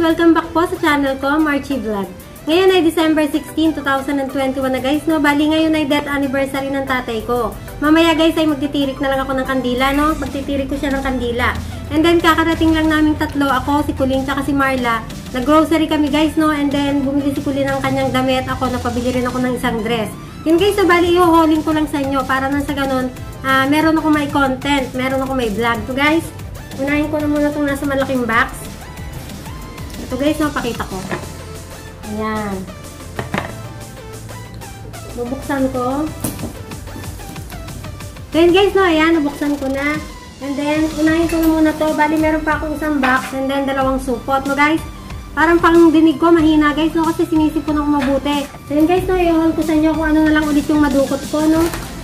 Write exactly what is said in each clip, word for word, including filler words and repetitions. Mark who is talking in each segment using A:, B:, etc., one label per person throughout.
A: Welcome back po sa channel ko, Marchie Vlog. Ngayon ay December sixteen, two thousand twenty-one na guys, no? Bali ngayon ay death anniversary ng tatay ko. Mamaya guys ay magtitirik na lang ako ng kandila, no? Magtitirik ko siya ng kandila. And then kakarating lang namin tatlo, ako, si Kuling, tsaka si Marla. Nag-grocery kami guys, no? And then bumili si Kuling ng kanyang damit. Ako, napabili rin ako ng isang dress. Yun guys, so bali i-hauling ko lang sa inyo para nang sa ganun, uh, meron ako may content, meron ako may vlog. So guys, unahin ko na muna itong nasa malaking box. Ito guys, no, pakita ko. Ayan. Bubuksan ko. So yun guys, no, ayan, nabuksan ko na. And then, unahin ko na muna to. Bali, meron pa akong isang box and then dalawang supot. No guys, parang pang dinig ko, mahina guys, no, kasi sinisipon ako mabuti. So yun guys, no, i-haul ko sa inyo kung ano na lang ulit yung madukot ko, no.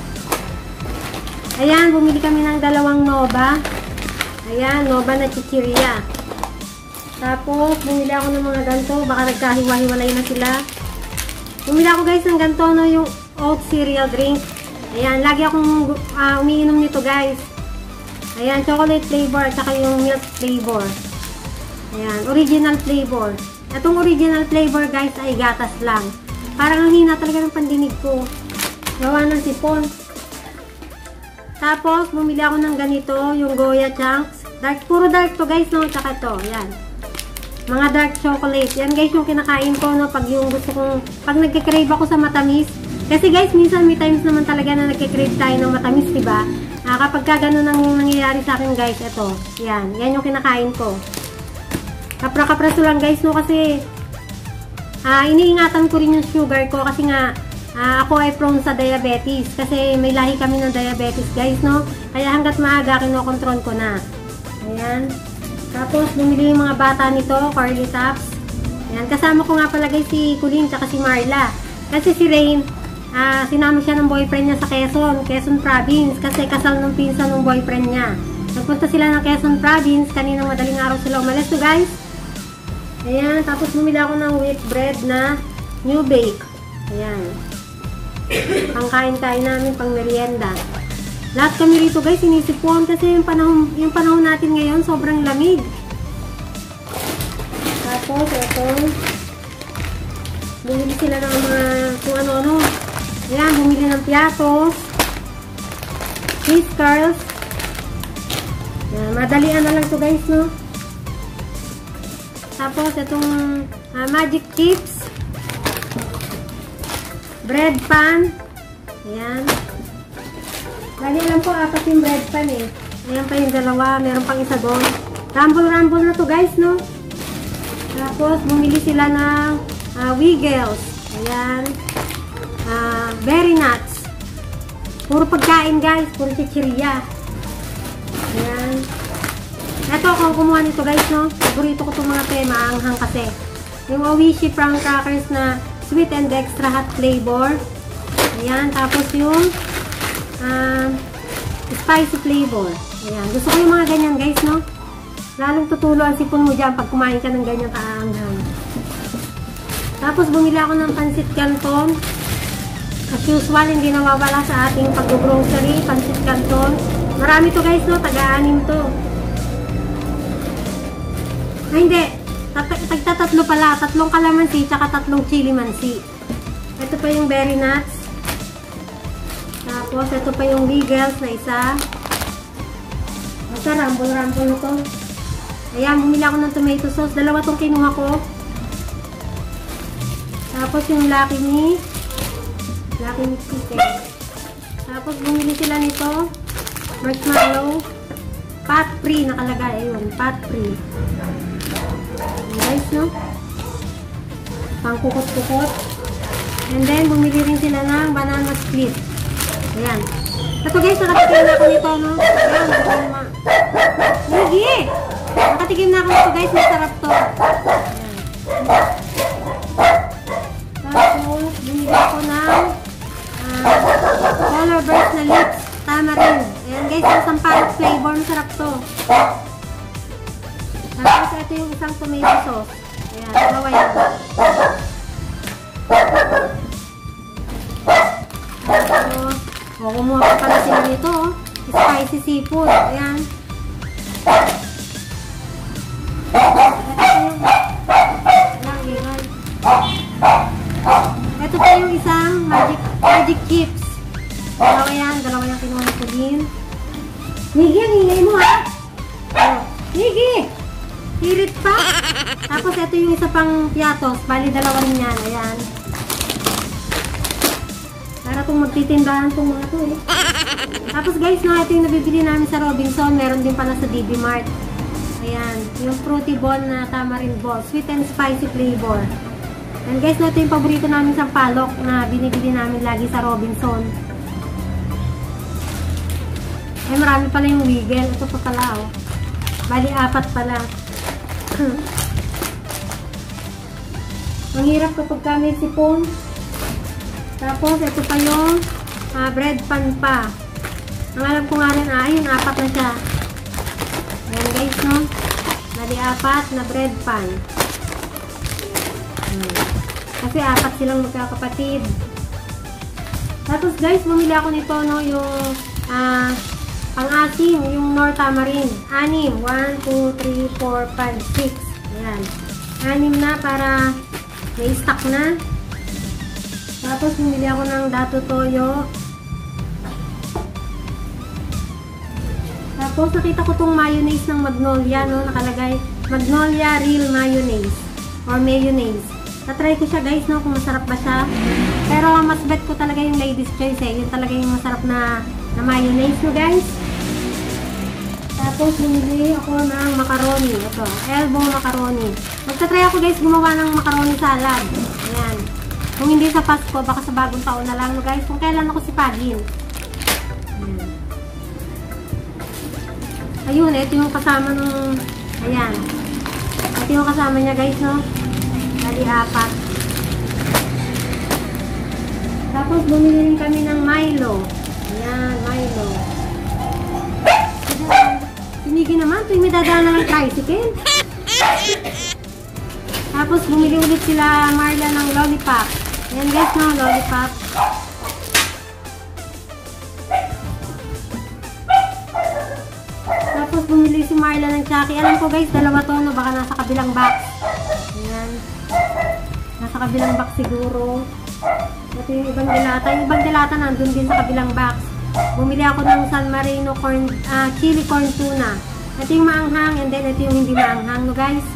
A: Ayan, bumili kami ng dalawang Nova. Ayan, Nova na chichirya. Tapos, bumili ako ng mga ganito. Baka nagkahiwa-hiwalay na sila. Bumili ako guys ng ganito, no, yung oat cereal drink. Ayan, lagi akong uh, umiinom nito guys. Ayan, chocolate flavor at saka yung milk flavor. Ayan, original flavor. Itong original flavor guys ay gatas lang. Parang ang hina talaga ng pandinig ko. Gawa ng sipon. Tapos, bumili ako ng ganito, yung Goya Chunks. Dark, puro dark to guys, no? Tsaka to, ayan. Mga dark chocolate. Yan guys yung kinakain ko, no? Pag yung gusto kong, pag nagkikrave ako sa matamis. Kasi guys, minsan may times naman talaga na nagkikrave tayo ng matamis, diba? Ah, kapag ka ganun ang nangyayari sa akin guys, ito. Yan. Yan yung kinakain ko. Kapra-kapraso lang guys, no? Kasi, ah, iniingatan ko rin yung sugar ko. Kasi nga, ah, ako ay prone sa diabetes. Kasi may lahi kami ng diabetes guys, no? Kaya hanggat maaga, kinokontrol ko na. Ayan. Tapos, bumili yung mga bata nito, Curly Tops. Ayan, kasama ko nga pala guys si Kuling tsaka si Marla. Kasi si Rain, ah, sinama siya ng boyfriend niya sa Quezon, Quezon Province. Kasi kasal ng pinsan ng boyfriend niya. Nagpunta sila ng Quezon Province, kaninang madaling araw sila umalis. So guys, ayan, tapos bumili ako ng wheat bread na new bake. Ayan. Pangkain-kain namin, pang merienda. Lahat kami rito guys, sinisipon kasi yung panahon, yung panahon natin ngayon sobrang lamig. Tapos, ito. Bumili sila ng mga kung ano-ano. Ayan, bumili ng piatos. Cheese curls. Ayan, madalian na lang to guys, no? Tapos, itong uh, magic chips. Bread pan. Ayan. Lagi lang po, apat yung bread pan eh. Ayan pa yung dalawa, meron pang isa doon. Rumble-rumble na to guys, no? Tapos, bumili sila ng uh, Wiggles. Ayan. Uh, berry nuts. Puro pagkain guys, puro chichirya. Ayan. Ito, ako kumuha nito guys, no? Paborito ko itong mga te, maanghang kasi. Yung Oishi Prawn Crackers na sweet and extra hot flavor. Ayan, tapos yung Uh, spicy flavor. Ayan. Gusto ko yung mga ganyan guys, no? Lalong tutulo ang sipon mo dyan pag kumain ka ng ganyan kaanghang. Tapos bumili ako ng pansit canton. As usual, hindi nawawala sa ating pag-grocery. Pansit canton. Marami to guys, no? Taga-anim to. Ay, hindi. Tagtatatlo pala. Tatlong kalamansi, tsaka tatlong chili mansi. Ito pa yung berry nuts. Tapos, ito pa yung Wiggles na isa. Basta, rumble-rumble na to. Ayan, bumili ako ng tomato sauce. Dalawa tong kinuha ko. Tapos, yung Lucky Me. Lucky Me chicken. Tapos, bumili sila nito. Marshmallow. Fat free nakalagay. Ayun, fat free. Nice, no? Pangkukot-kukot. And then, bumili rin sila ng banana split. Ayan. Ito guys, nakatikim na ako nito, no? Ayan, nakatikim na. Hindi! Nakatikim na ako nito guys, masarap to. Ayan. Tapos, bumili ako ng uh, color burst na lips, tamarind. Ayan guys, yung sampalok flavor, masarap to. Tapos, ito yung isang tomato sauce. Ayan, dalawa yan. Tapos, o, kumuha pa pala sila nito, oh. Spicy seafood. Ayan. Ito yung Ito pa yung isang magic, magic chips. Dalawa yan, dalawa yung kinuha ko din. Nigi, ang ingay mo ha? Oh, Nigi! Hirit pa. Tapos ito yung isa pang piatos. Bali, dalawa rin yan. Ayan. Para itong magtitindahan itong mga to eh. Tapos guys, no, ito yung nabibili namin sa Robinson. Meron din pala sa D B Mart. Ayan. Yung fruity ball na tamarind ball. Sweet and spicy flavor. And guys, no, ito yung paborito namin sa palok na binibili namin lagi sa Robinson. Ay, marami pala yung wiggle. Ito pa pala, oh. Bali, apat pala. Ang hirap kapag kami sipon. Tapos, ito pa yung uh, bread pan pa. Ang alam ko nga rin, ah, yung apat na siya. Ayan guys, no? Bali, apat na bread pan. Hmm. Kasi apat silang magkakapatid. Tapos guys, bumili ako nito, no? Yung, ah, uh, pang-asim, yung Nor Tamarind. Anim. one, two, three, four, five, six. Ayan. Anim na para may stock na. Tapos, bumili ako ng Dato Toyo. Tapos, nakita ko tong mayonnaise ng Magnolia, no? Nakalagay, Magnolia Real Mayonnaise. Or mayonnaise. Natry ko siya, guys, no? Kung masarap ba siya. Pero, mas bet ko talaga yung Ladies Choice, eh. Yung talaga yung masarap na, na mayonnaise, no, guys? Tapos, bumili ako ng macaroni. Ito, elbow macaroni. Magta-try ako, guys, gumawa ng macaroni salad. Ayan. Kung hindi sa Pasko, baka sa bagong taon na lang, no, guys. Kung kailan ako sipagin. Ayan. Ayun, ito yung kasama ng... Ayan. Ito yung kasama niya, guys, no? Dali, apat. Tapos, bumili rin kami ng Milo. Ayan, Milo. Pinigi naman, tuwing may dadaan ng tricycle. Tapos, bumili ulit sila Marla ng lollipop. Ayan guys, no, lollipop. Tapos, bumili si Marla ng Chucky. Alam ko guys, dalawa to, no, baka nasa kabilang box. Ayan. Nasa kabilang box siguro. Ito yung ibang dilata. Yung ibang dilata nandun din sa kabilang box. Bumili ako ng San Marino corn, uh, chili corn tuna. Ito yung maanghang and then ito yung hindi maanghang, no guys.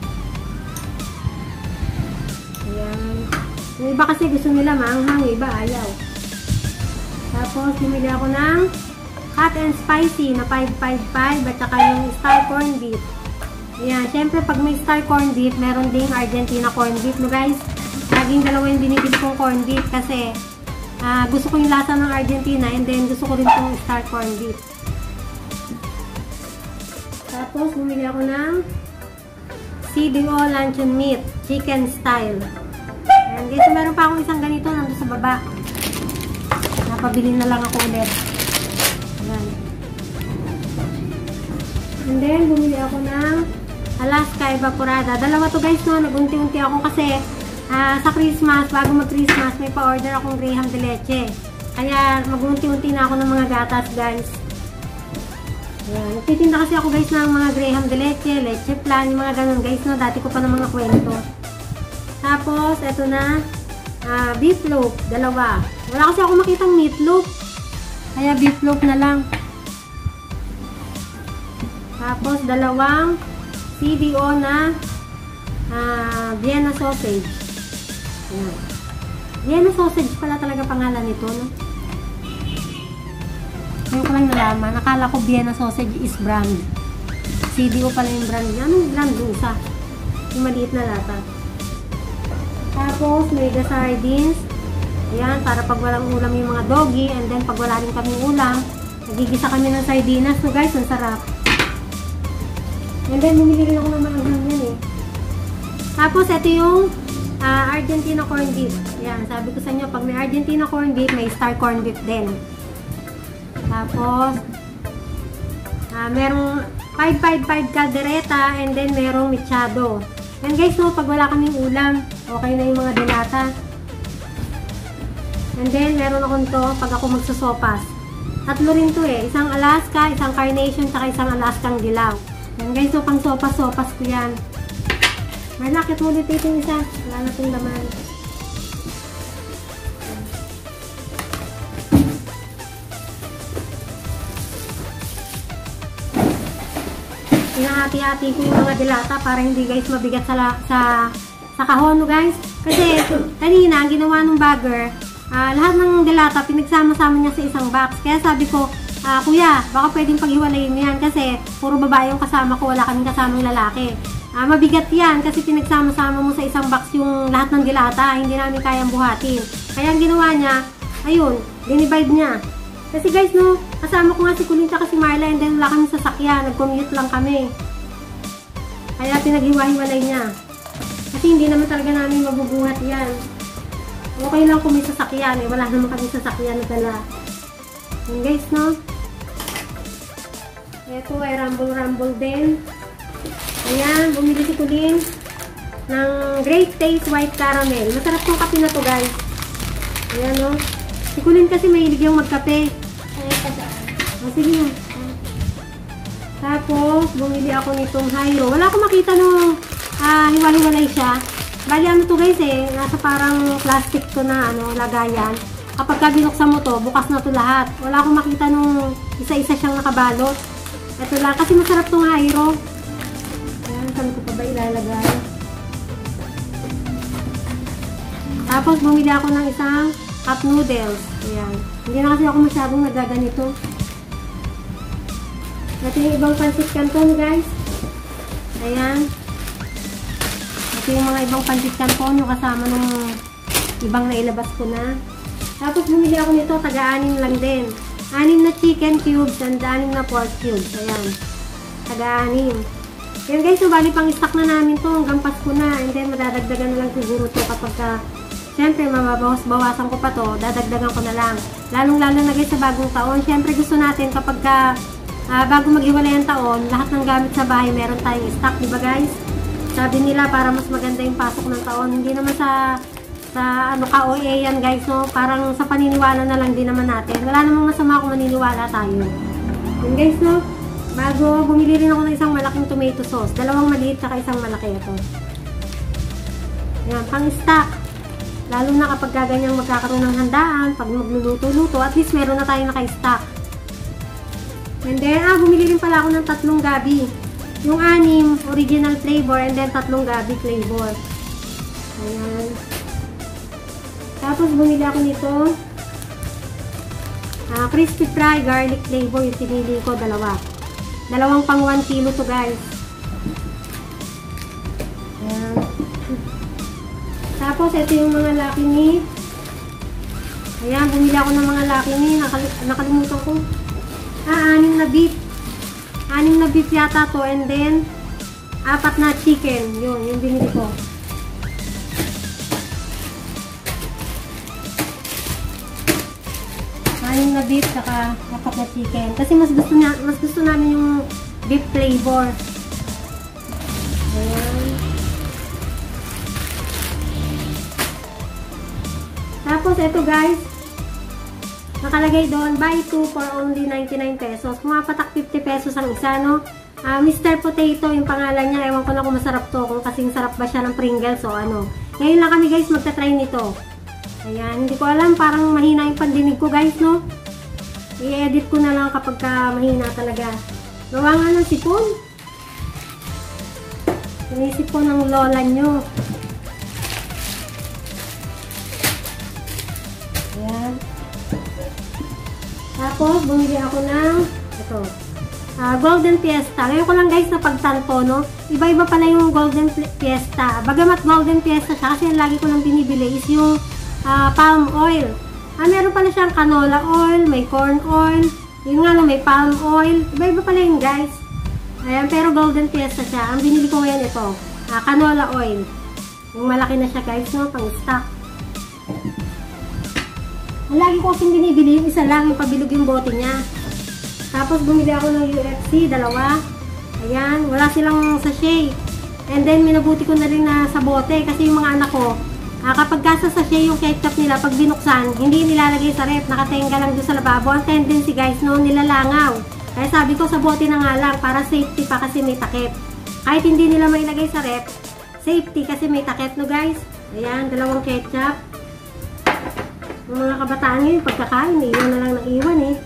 A: Ayan. Yung iba kasi gusto nila maanghang, yung iba ayaw. Tapos bumili ako ng hot and spicy na five five five at saka yung star corn beef. Ayan. Syempre pag may star corn beef, meron ding Argentina corn beef, no guys. Laging dalawa yung binibili kong corn beef kasi Uh, gusto ko yung lasa ng Argentina and then gusto ko rin itong star corn beef. Tapos, bumili ako ng C D O luncheon meat, chicken style. Ayan guys, so meron pa akong isang ganito nandun sa baba. Napabili na lang ako ulit. Ayan. And then, bumili ako ng Alaska Evaporada. Dalawa to guys, no? Nagunti-unti ako kasi Uh, sa Christmas, bago mag-Christmas, may pa-order akong Graham de Leche. Kaya, mag-unti-unti na ako ng mga gatas, guys. Ayan. Nagtitinda kasi ako, guys, ng mga Graham de Leche, Leche Plan, yung mga ganun, guys, no? Dati ko pa ng mga kwento. Tapos, eto na, uh, beef loaf, dalawa. Wala kasi ako makitang meat loaf. Kaya, beef loaf na lang. Tapos, dalawang C D O na uh, Vienna sausage. Ayan. Vienna sausage pala talaga pangalan nito, no? Ngayon ko lang nalaman. Nakala ko Vienna sausage is brand. C D O pala yung brand niya. Anong brand? Lusa. Yung maliit na lata. Tapos, mega sardines. Ayan, para pag walang ulam yung mga doggy. And then, pag wala rin kaming ulam, nagigisa kami ng sardinas. So, guys, ang sarap. And then, bumili rin ako ng mga ganyan eh. Tapos, ito yung Uh, Argentina corn beef. Yan, sabi ko sa inyo, pag may Argentina corn beef, may star corn beef din. Tapos, uh, merong five five five caldereta and then merong mechado. And guys, no, pag wala kaming ulam, okay na yung mga delata. And then, meron akong to pag ako magsasopas. Tatlo rin to eh. Isang Alaska, isang Carnation, saka isang Alaskang dilaw. Yan guys, no, pang sopas-sopas ko yan. May lakit ulit ito yung isa. Wala na itong laman. Hinahati-hati ko yung mga dilata para hindi guys mabigat sa, sa, sa kahon, no guys. Kasi kanina, ang ginawa ng bagger, uh, lahat ng dilata pinagsama-sama niya sa isang box. Kaya sabi ko, uh, kuya, baka pwedeng paghiwalayin mo yan kasi puro babae yung kasama ko, wala kaming kasamang lalaki. Uh, mabigat yan kasi pinagsama-sama mo sa isang box yung lahat ng dilata, hindi namin kayang buhatin. Kaya ang ginawa niya, ayun, dinivide niya. Kasi guys, no, kasama ko nga si Kulin at si Marla and then wala kami sasakyan. Nag-commute lang kami. Kaya pinaghiwa-hiwalay niya. Kasi hindi naman talaga namin mabubuhat yan. Okay lang kung may sasakyan eh. Wala naman kami sasakyan na dala. Yan guys, no. Ito ay rumble-rumble din. Ayan, bumili si Kulin ng Great Taste White Caramel. Masarap tong kape na to guys. Ayan, no. Si Kulin kasi mahilig yung magkape. O, sige. Tapos, bumili ako nitong Hyro. Wala akong makita nung uh, hiwa-hiwalay siya. Bali, ano to guys eh. Nasa parang plastic to na ano, lagayan. Kapag ka binuksan mo to, bukas na to lahat. Wala akong makita nung isa-isa siyang nakabalot. Ito lang. Kasi masarap tong Hyro. Ayan, saan ko pa ba ilalagay? Tapos, bumili ako ng isang cup noodles. Ayan. Hindi na kasi ako masyadong nagaganito. Ito yung ibang pancit canton, guys. Ayan. Ito yung mga ibang pancit canton, yung kasama ng ibang nailabas ko na. Tapos, bumili ako nito, taga-anim lang din. Anim na chicken cubes and anim na pork cubes. Ayan. Taga-anim. Ayan, guys. So, bali pang stock na namin to. Hanggang Pasko na. And then, madadagdagan na lang siguro to kapag ka siyempre, mababawas-bawasan ko pa to, dadagdagan ko na lang. Lalong-lalo na guys sa bagong taon. Siyempre, gusto natin kapag ka, uh, bago maghiwalay ang taon, lahat ng gamit sa bahay, meron tayong stock, diba guys? Sabi nila, para mas maganda yung pasok ng taon. Hindi naman sa, sa ano ka O A yan guys, no? Parang sa paniniwala na lang din naman natin. Wala namang masama kung maniniwala tayo. Yun guys, no? Bago, bumili rin ako ng isang malaking tomato sauce. Dalawang maliit, saka isang malaki ito. Yan, pang-stock. Lalo na kapag gaganyang magkakaroon ng handaan, pag magluluto-luto, at least meron na tayo naka-stock. And then, ah, bumili rin pala ako ng tatlong gabi. Yung anim, original flavor, and then tatlong gabi flavor. Ayan. Tapos, bumili ako nito. Ah, crispy fry, garlic flavor, yung pinili ko, dalawa. Dalawang pang one kilo to guys. Ayan. Tapos, ito yung mga Lucky Me. Ayan, bumili ako ng mga Lucky Me. Nakal nakalimutan ko. Ah, anim na beef. Anim na beef yata to. And then, apat na chicken. Yun, yung binili ko. Anim na beef, saka apat na chicken. Kasi mas gusto, na, mas gusto namin yung beef flavor. Ayan. Tapos, ito guys, nakalagay doon, buy two for only ninety-nine pesos. Pumapatak fifty pesos ang isa, no? Uh, Mister Potato, yung pangalan niya. Ewan ko na kung masarap to, kung kasing sarap ba siya ng Pringles o ano. Ngayon lang kami guys, magta-try nito. Ayan, hindi ko alam, parang mahina yung pandinig ko guys, no? I-edit ko na lang kapag ka mahina talaga. Gawa nga ng sipon. Sinisipon ng lola nyo. Ayan. Tapos, bumili ako ng ito. Uh, Golden Fiesta. Ngayon ko lang guys na pagtanto, no? Iba-iba pala yung Golden Fiesta. Bagamat Golden Fiesta siya, kasi lagi ko lang binibili is yung uh, palm oil. Ah, meron pala siyang canola oil, may corn oil, yung nga lang may palm oil. Iba-iba pala yung guys. Ayan, pero Golden Fiesta siya. Ang binili ko ngayon ito, uh, canola oil. Yung malaki na siya guys, no? Pang stock. Lagi ko kasing binibili yung isa lang, yung pabilog yung bote niya. Tapos bumili ako ng U F C, dalawa. Ayan, wala silang sachet. And then minabuti ko na rin na sa bote kasi yung mga anak ko, ah, kapag kasa sachet yung ketchup nila, pag binuksan, hindi nilalagay sa ref, nakatenga lang doon sa lababo. Ang tendency guys, no, nilalangaw. Kaya sabi ko sa bote na nga lang, para safety pa kasi may takip. Kahit hindi nila mailagay sa ref, safety kasi may takip no guys. Ayan, dalawang ketchup. Yung mga kabataan ngayon, pagkakain, iwan na lang ng iwan eh.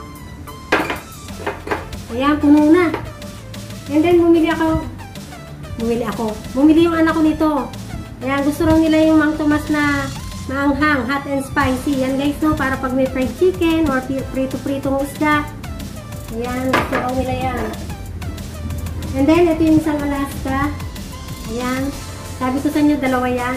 A: Ayan, puno na. And then, bumili ako. Bumili ako. Bumili yung anak ko nito. Ayan, gusto raw nila yung Mang Tomas na maanghang, hot and spicy. Yan guys, no, para pag may fried chicken or prito-pritong isda. Ayan, gusto raw nila yan. And then, ito yung isang Alaska. Ayan. Sabi ko sa inyo, dalawa yan.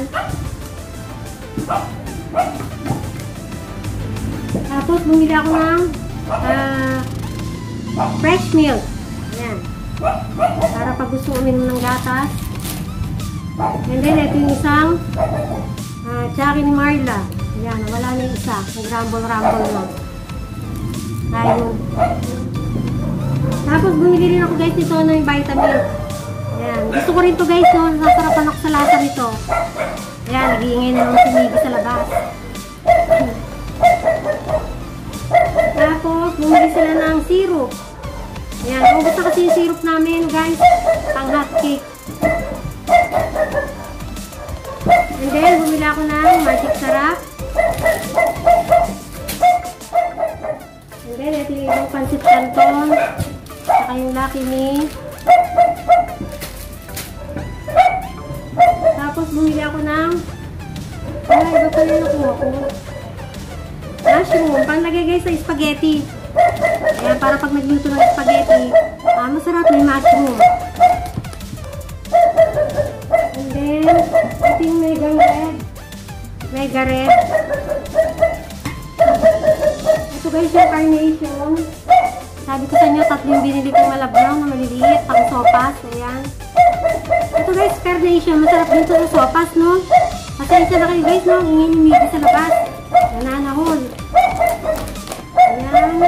A: Tapos, bumili ako ng uh, fresh milk. Ayan. Para pag gusto uminom ng gatas. And then, ito yung isang uh, Jackie ni Marla. Ayan, wala na yung isa. Nag-rumble-rumble na. Tayo. Tapos, bumili rin ako guys nito ng vitamin. Ayan. Gusto ko rin to guys, no? Nasarapan ako sa lasa nito. Ayan, nag-iingay na naman si Miggy sa labas. Tapos, bumili sila ng syrup. Ayan, ubos na kasi yung syrup namin, guys. Pang hot cake. And then, bumili ako ng magic sarap. And then, ito yung ibang pancit canton. Saka yung Lucky Me. Tapos, bumili ako ng wala, iba pala yung nakuha ko. Mushroom. Panglagay guys sa spaghetti. Ayan, para pag nagluto ng spaghetti, ah, masarap may mushroom. And then, ito yung mega red. Mega red. Ito guys yung carnation. Sabi ko sa inyo, tatlo yung binili kong malabrown na maliliit, pang sopas. Ayan. Ito guys, carnation. Masarap dito sa sopas, no? Pasensya na kayo guys, no? Ingin ni Miggy sa labas. Nananahol. Ayan.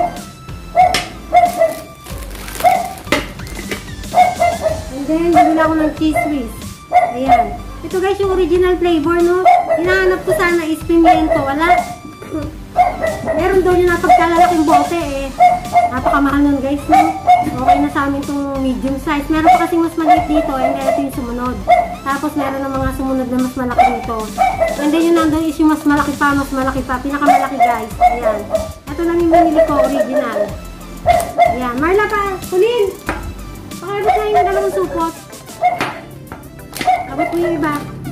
A: And then, bibila ako ng cheese whiz. Ayan. Ito guys, yung original flavor, no? Hinahanap ko sana is pimiento. Wala. Meron daw yung napagkalalaking bote, eh. Napakamahal nun guys, no? Okay na sa amin itong medium size. Meron pa kasing mas maliit dito, and then ito yung sumunod. Tapos meron ng mga sumunod na mas malaki nito. And then yung nandun is yung mas malaki pa, mas malaki pa. Pinakamalaki guys. Ayan. Ito lang yung binili ko, original. Ayan. Marla pa, kunin! Pakabot na yung dalawang supot. Abot mo yung iba.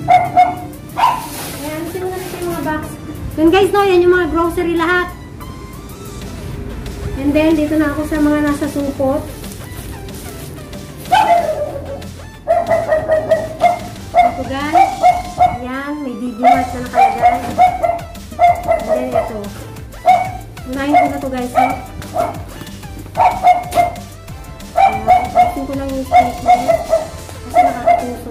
A: Ayan. Sino na rin yung mga box. Yun guys, no? Yan yung mga grocery lahat. And then, dito na ako sa mga nasa supot. Ito guys. Ayan, may D D Mart na nakalagay. And then, ito. Unahin ko na ito guys, no? Ayan, pasin ko lang yung statement. Kasi nakakatuso.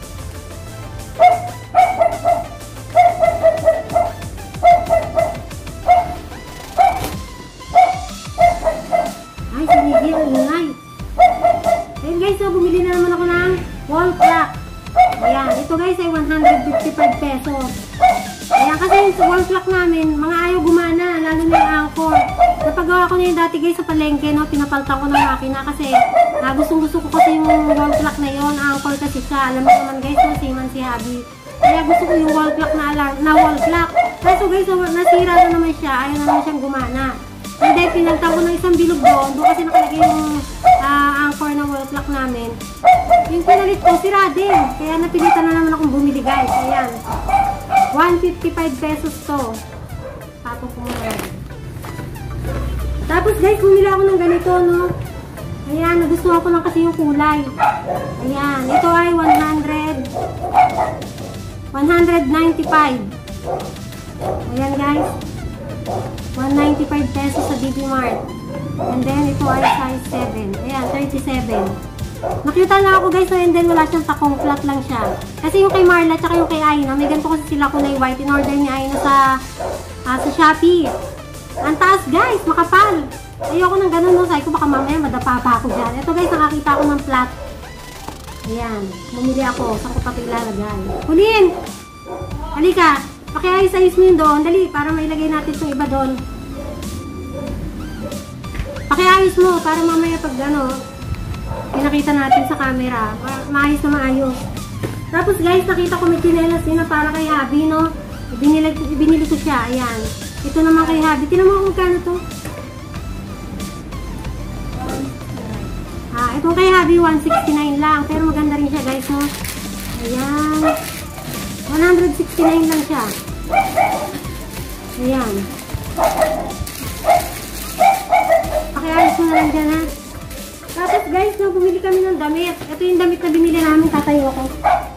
A: Ay, si Miggy ang ingay. Ayun guys, so bumili na naman ako ng wall clock. Ayan, ito guys ay one hundred fifty-five pesos. Ayan, kasi yung wall clock namin, mga ayaw gumana, lalo na yung anchor. Napagawa ko na yung dati guys sa palengke, no? Pinapaltan ko ng makina kasi uh, gustong gusto ko kasi yung wall clock na yun, anchor kasi siya. Alam mo naman guys, no? Siman si Habi. Kaya gusto ko yung wall clock na, alarm, na wall clock. Kaso guys, so, nasira na naman siya, ayaw na naman siyang gumana. And then, pinaltan ko ng isang bilog doon. Doon kasi nakalagay yung uh, anchor na wall clock namin. Yung pinalit ko, sira din. Kaya napilitan na naman akong bumili guys. Ayan. one hundred fifty-five pesos to. Patong ko muna. Tapos guys, bumili ako ng ganito, no? Ayan, nagustuhan ko lang kasi yung kulay. Ayan. Ito ay one hundred. one ninety-five. Ayan guys. one ninety-five pesos sa D B Mart. And then, ito ay size seven. Ayan, thirty-seven. Nakita na ako guys, and then wala siyang takong, flat lang siya. Kasi yung kay Marla, tsaka yung kay Aina, may ganito kasi sila kulay white. In order ni Aina sa, uh, sa Shopee. Ang taas guys, makapal. Ayoko ng ganun, no? Sabi ko baka mamaya madapa pa ako dyan. Ito guys, nakakita ako ng flat. Ayan, bumili ako. Saan ko pati ilalagay? Kunin! Halika! Pakiayos-ayos mo yun doon. Dali, para mailagay natin itong iba doon. Pakiayos mo, para mamaya pag ano, pinakita natin sa camera. Ma maayos na maayos. Tapos guys, nakita ko may chinelas din na para kay Habi, no? Binili, binili ko siya, ayan. Ito naman kay Habi. Tinan mo kung kano to. Ah, itong kay Habi, one sixty-nine lang. Pero maganda rin siya guys, no? Ayan. one sixty-nine lang siya. Ayan. Pakiayos mo na lang dyan, ha? Tapos guys, no, bumili kami ng damit. Ito yung damit na binili namin, tatayo ko.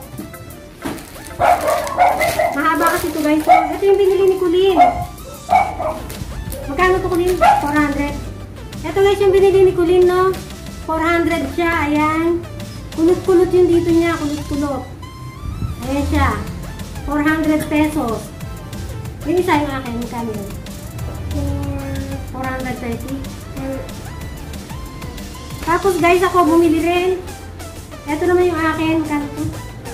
A: Mahaba kasi ito guys. So, ito yung binili ni Kulin. Magkano ito Kulin? four hundred. Ito guys yung binili ni Kulin, no? four hundred siya. Ayan. Kulot-kulot yung dito niya. Kulot-kulot. Ayan siya. four hundred pesos. Yung isa yung akin. Magkano yun? four hundred thirty. Tapos guys, ako bumili rin. Ito naman yung akin. Magkano ito?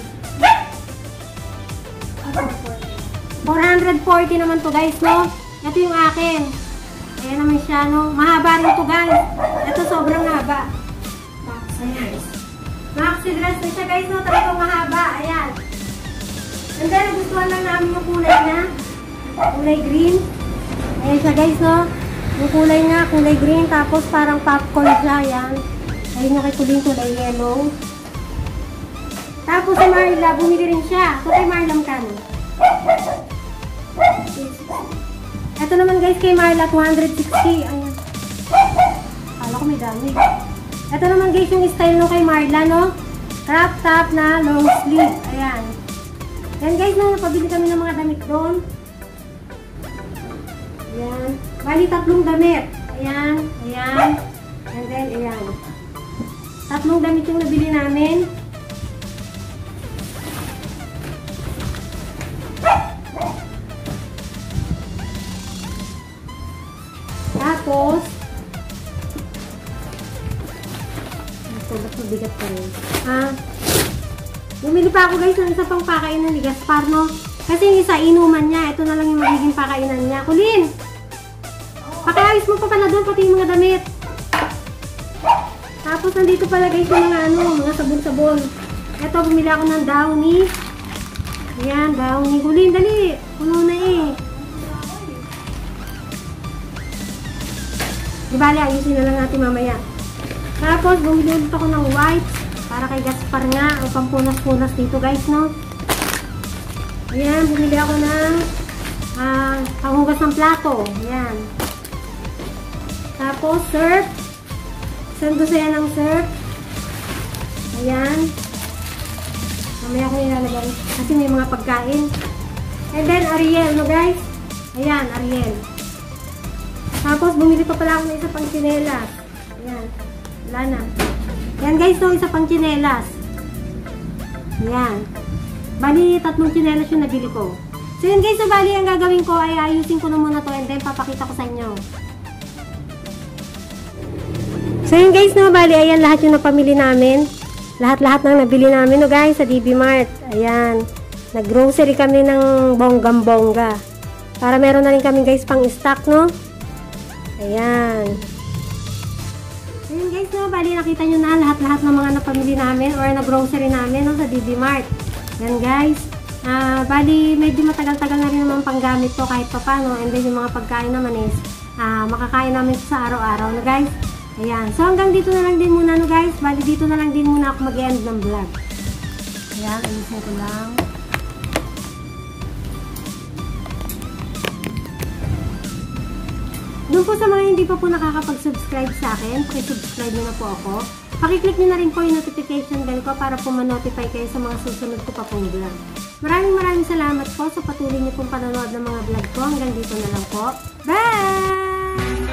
A: four forty naman to guys, no? Ito yung akin. Ayan naman siya, no? Mahaba rin to guys. Ito sobrang haba. Ayan. Maxi dress na siya guys, no? Talagang mahaba. Ayan. And then, gustuhan lang namin yung kulay na. Kulay green. Ayan siya guys, no? Yung kulay nga, kulay green. Tapos parang popcorn siya. Ayan. Ayun yung kay Kulin, kulay yellow. Tapos si Marla, bumili rin siya. So kay Marla, kano? Ito naman guys kay Marla, two sixty. Ayan. Kala ko may dami. Ito naman guys yung style no kay Marla, no? Crop top na long sleeve. Ayan. Yan guys, no? Napabili kami ng mga damit doon. Ayan. Bali, tatlong damit. Ayan. Ayan. And then, ayan. Tatlong damit yung nabili namin. Tapos, ito, ba't mabigat pa rin? Ha? Bumili pa ako guys ng isa pang pakainan ni Gaspar, no? Kasi yung isa, inuman niya. Ito na lang yung magiging pakainan niya. Kulin! Pakiayos mo pa pala doon, pati yung mga damit. Tapos, nandito pala guys yung mga ano, mga sabon-sabon. Ito, bumili ako ng Downy. Ayan, Downy. Kulin, dali! Puno na eh. Di bali, ayusin na lang natin mamaya. Tapos, bumili ulit ako ng white. Para kay Gaspar nga. O pampunas-punas dito guys, no? Ayan, bumili ako ng uh, panghugas ng plato. Ayan. Tapos, surf. Sando saya ng surf. Ayan. Mamaya ko ilalagay. Kasi may mga pagkain. And then, Ariel, no guys? Ayan, Ariel. Tapos, bumili pa pala ako ng isa pang tsinelas. Ayan. Wala na. Ayan guys, no, isa pang tsinelas. Ayan. Bali, tatlong tsinelas yung nabili ko. So, yun guys, so bali, ang gagawin ko ay ayusin ko na muna to and then papakita ko sa inyo. So, yun guys, no, bali, ayan lahat yung napamili namin. Lahat-lahat nang nabili namin, no guys, sa D B Mart. Ayan. Nag-grocery kami ng bonggam-bongga. Para meron na rin kami guys pang stock, no? Ayan. Ayan guys, no, bali nakita nyo na lahat-lahat ng mga napamili namin or na-grocery namin, no, sa D B Mart. Ayan guys. Uh, bali, medyo matagal-tagal na rin naman panggamit to kahit pa paano. And then yung mga pagkain naman is uh, makakain namin sa araw-araw, no guys. Ayan. So hanggang dito na lang din muna, no guys. Bali, dito na lang din muna ako mag-end ng vlog. Ayan, alisin ko lang. Doon po sa mga hindi pa po nakakapag-subscribe sa akin, pakisubscribe nyo na po ako. Pakiclick nyo na rin po yung notification bell ko para po ma-notify kayo sa mga susunod ko pa pong vlog. Maraming maraming salamat po sa patuloy nyo pong panonood ng mga vlog ko. Hanggang dito na lang po. Bye!